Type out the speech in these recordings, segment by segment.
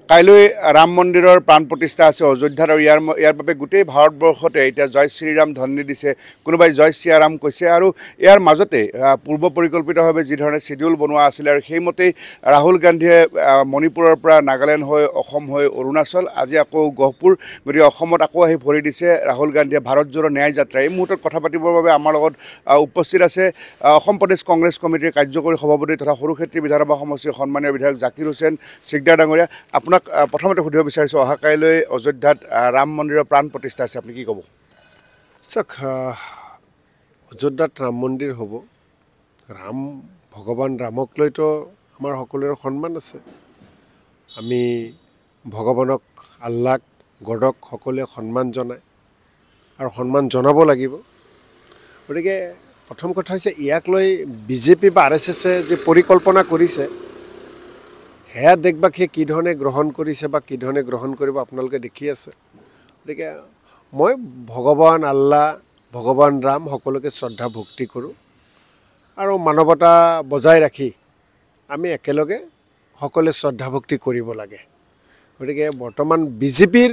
কাইলৈ ৰাম মন্দিৰৰ প্ৰাণ প্ৰতিষ্ঠা আছে অযোধ্যাত আৰু ইয়াৰ বাবে গোটেই ভাৰতবৰ্ষতে এতিয়া জয় শ্ৰীৰাম ধ্বনি দিছে কোনোবাই জয় শ্ৰীৰাম কৈছে আৰু ইয়াৰ মাজতে পূৰ্ব পৰিকল্পিতভাৱে যি ধৰণে শিডিউল বনোৱা আছিল আৰু সেইমতেই ৰাহুল গান্ধীয়ে মণিপুৰৰ পৰা নাগালেণ্ড হৈ অসম হৈ অৰুণাচল আজি আকৌ গহপুৰ গতিকে অসমত আকৌ আহি ভৰি দিছে ৰাহুল গান্ধীয়ে ভাৰত জোড়ো ন্যায় যাত্ৰা এই মুহূৰ্তত কথা পাতিবৰ বাবে আমাৰ লগত উপস্থিত আছে অসম প্ৰদেশ কংগ্ৰেছ কমিটিৰ কাৰ্যকৰী সভাপতি তথা সৰুক্ষেত্ৰী বিধানসভা সমষ্টিৰ সন্মানীয় বিধায়ক জাকিৰ হুছেইন সিকদাৰ ডাঙৰীয়া আপোনাক প্ৰথমতে সুধিব বিচাৰিছোঁ অহা কাইলৈ অযোধ্যাত ৰাম মন্দিৰৰ প্ৰাণ প্ৰতিষ্ঠা আছে আপুনি কি ক'ব চাওক অযোধ্যাত ৰাম মন্দিৰ হ'ব ৰাম ভগৱান ৰামক লৈতো আমাৰ সকলোৰে সন্মান আছে আমি ভগৱানক আল্লাহক গডক সকলোৱে সন্মান জনায় আৰু সন্মান জনাব লাগিব গতিকে প্ৰথম কথা হৈছে ইয়াক লৈ বিজেপি বা আৰএছএছে যে পৰিকল্পনা কৰিছে হেয়া দেশবাসীয়ে কি ধৰণে গ্ৰহণ কৰিছে বা কি ধৰণে গ্ৰহণ কৰিব আপোনালোকে দেখি আছে গতিকে মই ভগৱান আল্লাহ ভগৱান ৰাম সকলোকে শ্ৰদ্ধা ভক্তি কৰোঁ আৰু মানৱতা বজাই ৰাখি আমি একেলগে সকলোৱে শ্ৰদ্ধা ভক্তি কৰিব লাগে গতিকে বৰ্তমান বিজেপিৰ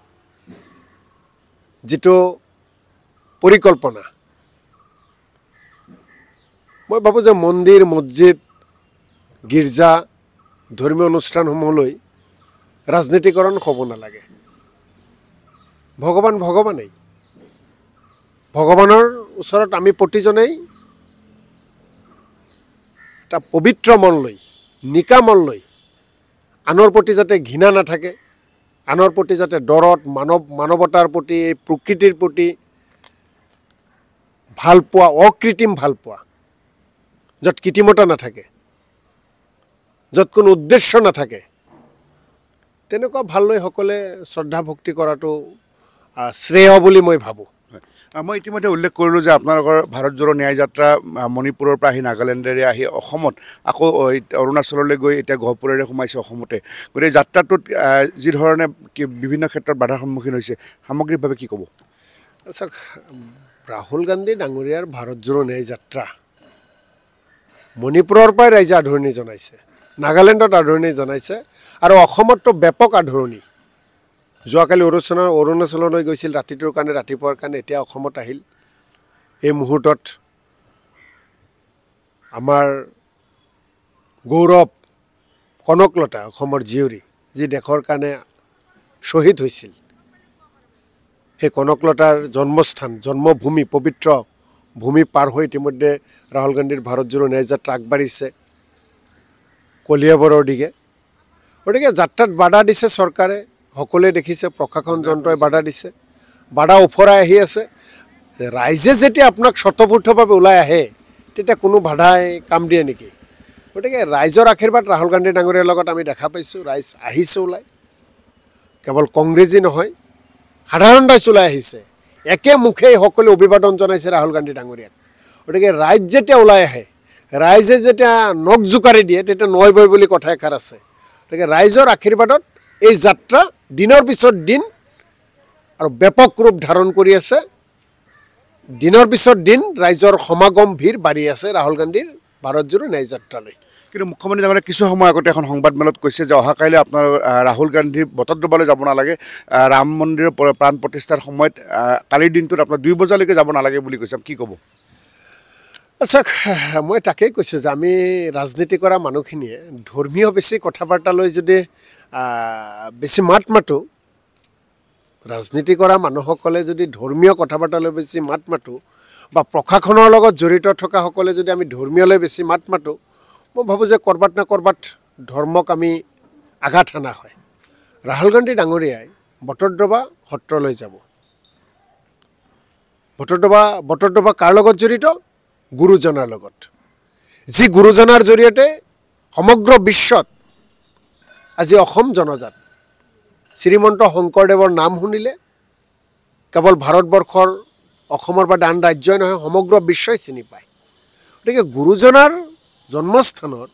যিটো পৰিকল্পনা মই ভাবোঁ যে মন্দিৰ মছজিদ গীৰ্জা ধৰ্মীয় অনুষ্ঠানসমূহলৈ ৰাজনীতিকৰণ হ'ব নালাগে ভগৱান ভগৱানেই ভগৱানৰ ওচৰত আমি প্ৰতিজনেই এটা পবিত্ৰ মন লৈ নিকা মন লৈ আনৰ প্ৰতি যাতে ঘৃণা নাথাকে আনৰ প্ৰতি যাতে দৰদ মানৱতাৰ প্ৰতি প্ৰকৃতিৰ প্ৰতি ভালপোৱা অকৃত্ৰিম ভালপোৱা য'ত কৃত্ৰিমতা নাথাকে য'ত কোনো উদ্দেশ্য নাথাকে তেনেকুৱা ভাল লৈ সকলোৱে শ্ৰদ্ধা ভক্তি কৰাটো শ্ৰেয় বুলি মই ভাবোঁ মই ইতিমধ্যে উল্লেখ কৰিলোঁ যে আপোনালোকৰ ভাৰত জোড়ো ন্যায় যাত্ৰা মণিপুৰৰ পৰা আহি নাগালেণ্ডেৰে আহি অসমত আকৌ অৰুণাচললৈ গৈ এতিয়া গহপুৰেৰে সোমাইছে অসমতে গতিকে যাত্ৰাটোত যি ধৰণে বিভিন্ন ক্ষেত্ৰত বাধাৰ সন্মুখীন হৈছে সামগ্ৰিকভাৱে কি ক'ব চাওক ৰাহুল গান্ধী ডাঙৰীয়াৰ ভাৰত জোড়ো ন্যায় যাত্ৰা মণিপুৰৰ পৰাই ৰাইজে আদৰণি জনাইছে নাগালেণ্ডত আদৰণি জনাইছে আৰু অসমততো ব্যাপক আদৰণি যোৱাকালি অৰুণাচললৈ গৈছিল ৰাতিটোৰ কাৰণে ৰাতিপুৱাৰ কাৰণে এতিয়া অসমত আহিল এই মুহূৰ্তত আমাৰ গৌৰৱ কনকলতা অসমৰ জীয়ৰী যি দেশৰ কাৰণে শ্বহীদ হৈছিল সেই কনকলতাৰ জন্মস্থান জন্মভূমি পবিত্ৰ ভূমি পাৰ হৈ ইতিমধ্যে ৰাহুল গান্ধীৰ ভাৰত জোড়ো ন্যায় যাত্ৰা আগবাঢ়িছে কলিয়াবৰৰ দিগে গতিকে যাত্ৰাত বাধা দিছে চৰকাৰে সকলোৱে দেখিছে প্ৰশাসন যন্ত্ৰই বাধা দিছে বাধা ওফৰাই আহি আছে ৰাইজে যেতিয়া আপোনাক স্বতঃস্ফূৰ্তভাৱে ওলাই আহে তেতিয়া কোনো বাধাই কাম দিয়ে নেকি গতিকে ৰাইজৰ আশীৰ্বাদ ৰাহুল গান্ধী ডাঙৰীয়াৰ লগত আমি দেখা পাইছোঁ ৰাইজ আহিছে ওলাই কেৱল কংগ্ৰেছী নহয় সাধাৰণ ৰাইজ ওলাই আহিছে একে মুখেই সকলোৱে অভিবাদন জনাইছে ৰাহুল গান্ধী ডাঙৰীয়াক গতিকে ৰাইজ যেতিয়া ওলাই আহে ৰাইজে যেতিয়া নখ জোকাৰি দিয়ে তেতিয়া নয় বয় বুলি কথা এষাৰ আছে গতিকে ৰাইজৰ আশীৰ্বাদত এই যাত্ৰা দিনৰ পিছত দিন আৰু ব্যাপক ৰূপ ধাৰণ কৰি আছে দিনৰ পিছত দিন ৰাইজৰ সমাগম ভিৰ বাঢ়ি আছে ৰাহুল গান্ধীৰ ভাৰত জোড়ো ন্যায় যাত্ৰালৈ কিন্তু মুখ্যমন্ত্ৰী ডাঙৰীয়াই কিছু সময় আগতে এখন সংবাদমেলত কৈছে যে অহা কাইলৈ আপোনাৰ ৰাহুল গান্ধী বটদ্ৰৱালৈ যাব নালাগে ৰাম মন্দিৰৰ প্ৰাণ প্ৰতিষ্ঠাৰ সময়ত কালিৰ দিনটোত আপোনাৰ 2 বজালৈকে যাব নালাগে বুলি কৈছে কি ক'ব আচ্ছা মই তাকেই কৈছোঁ যে আমি ৰাজনীতি কৰা মানুহখিনিয়ে ধৰ্মীয় বেছি কথা বাৰ্তা লৈ যদি বেছি মাত মাতোঁ ৰাজনীতি কৰা মানুহসকলে যদি ধৰ্মীয় কথা বাৰ্তা লৈ বেছি মাত মাতোঁ বা প্ৰশাসনৰ লগত জড়িত থকা সকলে যদি আমি ধৰ্মীয়লৈ বেছি মাত মাতোঁ মই ভাবোঁ যে ক'ৰবাত না ক'ৰবাত ধৰ্মক আমি আঘাত হানা হয় ৰাহুল গান্ধী ডাঙৰীয়াই বটদ্ৰৱা সত্ৰলৈ যাব বটদ্ৰৱা কাৰ লগত জড়িত গুৰুজনাৰ লগত যি গুৰুজনাৰ জৰিয়তে সমগ্ৰ বিশ্বত আজি অসম জনজাত শ্ৰীমন্ত শংকৰদেৱৰ নাম শুনিলে কেৱল ভাৰতবৰ্ষৰ অসমৰ বা আন ৰাজ্যই নহয় সমগ্ৰ বিশ্বই চিনি পায় গতিকে গুৰুজনাৰ জন্মস্থানত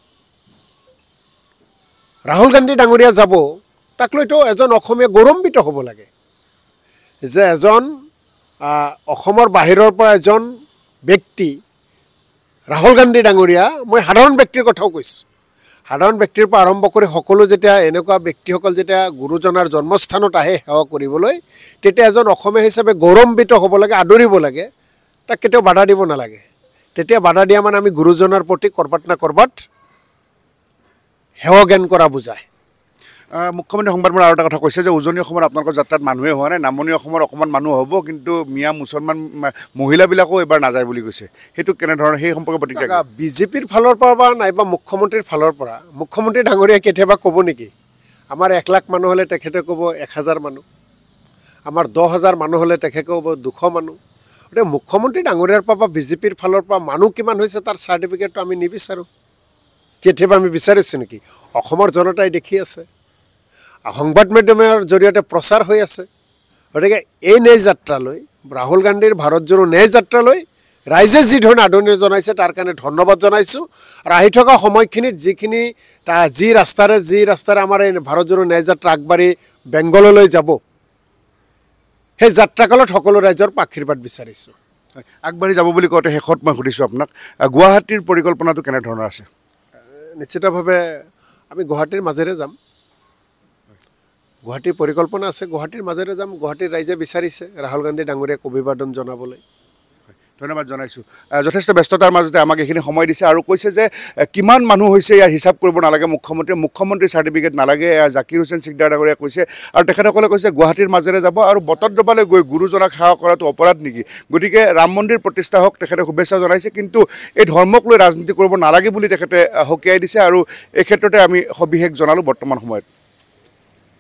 ৰাহুল গান্ধী ডাঙৰীয়া যাব তাক লৈতো এজন অসমীয়া গৌৰৱান্বিত হ'ব লাগে যে এজন অসমৰ বাহিৰৰ পৰা এজন ব্যক্তি ৰাহুল গান্ধী ডাঙৰীয়া মই সাধাৰণ ব্যক্তিৰ কথাও কৈছোঁ সাধাৰণ ব্যক্তিৰ পৰা আৰম্ভ কৰি সকলো যেতিয়া এনেকুৱা ব্যক্তিসকল যেতিয়া গুৰুজনাৰ জন্মস্থানত আহে সেৱা কৰিবলৈ তেতিয়া এজন অসমীয়া হিচাপে গৌৰৱান্বিত হ'ব লাগে আদৰিব লাগে তাক কেতিয়াও বাধা দিব নালাগে তেতিয়া বাধা দিয়া মানে আমি গুৰুজনাৰ প্ৰতি কৰবাত না কৰবাত সেৱা জ্ঞান কৰা বুজায় মুখ্যমন্ত্ৰী সংবাদমেলত আৰু এটা কথা কৈছে যে উজনি অসমত আপোনালোকৰ যাত্ৰাত মানুহে হোৱা নাই নামনি অসমত অকণমান মানুহ হ'ব কিন্তু মিয়া মুছলমান মহিলাবিলাকো এবাৰ নাযায় বুলি কৈছে সেইটো কেনেধৰণৰ সেই সম্পৰ্কে প্ৰতিক্ৰিয়া বিজেপিৰ ফালৰ পৰা বা নাইবা মুখ্যমন্ত্ৰীৰ ফালৰ পৰা মুখ্যমন্ত্ৰী ডাঙৰীয়াই কেতিয়াবা ক'ব নেকি আমাৰ 1 লাখ মানুহ হ'লে তেখেতে ক'ব 1000 মানুহ আমাৰ 10,000 মানুহ হ'লে তেখেতে ক'ব 200 মানুহ গতিকে মুখ্যমন্ত্ৰী ডাঙৰীয়াৰ পৰা বা বিজেপিৰ ফালৰ পৰা মানুহ কিমান হৈছে তাৰ চাৰ্টিফিকেটটো আমি নিবিচাৰোঁ কেতিয়াবা আমি বিচাৰিছোঁ নেকি অসমৰ জনতাই দেখি আছে সংবাদ মাধ্যমৰ জৰিয়তে প্ৰচাৰ হৈ আছে গতিকে এই ন্যায় যাত্ৰালৈ ৰাহুল গান্ধীৰ ভাৰত জোৰো ন্যায় যাত্ৰালৈ ৰাইজে যি ধৰণে আদৰণি জনাইছে তাৰ কাৰণে ধন্যবাদ জনাইছোঁ আৰু আহি থকা সময়খিনিত যি ৰাস্তাৰে আমাৰ এই ভাৰত জোৰো ন্যায় যাত্ৰা আগবাঢ়ি বেংগললৈ যাব সেই যাত্ৰাকালত সকলো ৰাইজৰ আশীৰ্বাদ বিচাৰিছোঁ আগবাঢ়ি যাব বুলি কওঁতে শেষত মই সুধিছোঁ আপোনাক গুৱাহাটীৰ পৰিকল্পনাটো কেনেধৰণৰ আছে নিশ্চিতভাৱে আমি গুৱাহাটীৰ মাজেৰে যাম গুৱাহাটীৰ পৰিকল্পনা আছে গুৱাহাটীৰ মাজেৰে যাম গুৱাহাটীৰ ৰাইজে বিচাৰিছে ৰাহুল গান্ধী ডাঙৰীয়াক অভিবাদন জনাবলৈ ধন্যবাদ জনাইছোঁ যথেষ্ট ব্যস্ততাৰ মাজতে আমাক এইখিনি সময় দিছে আৰু কৈছে যে কিমান মানুহ হৈছে ইয়াৰ হিচাপ কৰিব নালাগে মুখ্যমন্ত্ৰী চাৰ্টিফিকেট নালাগে জাকিৰ হুছেইন সিকদাৰ ডাঙৰীয়াই কৈছে আৰু তেখেতসকলে কৈছে গুৱাহাটীৰ মাজেৰে যাব আৰু বটদ্ৰৱালৈ গৈ গুৰুজনাক সেৱা কৰাটো অপৰাধ নেকি গতিকে ৰাম মন্দিৰ প্ৰতিষ্ঠা হওক তেখেতে শুভেচ্ছা জনাইছে কিন্তু এই ধৰ্মক লৈ ৰাজনীতি কৰিব নালাগে বুলি তেখেতে সকীয়াই দিছে আৰু এই ক্ষেত্ৰতে আমি সবিশেষ জনালোঁ বৰ্তমান সময়ত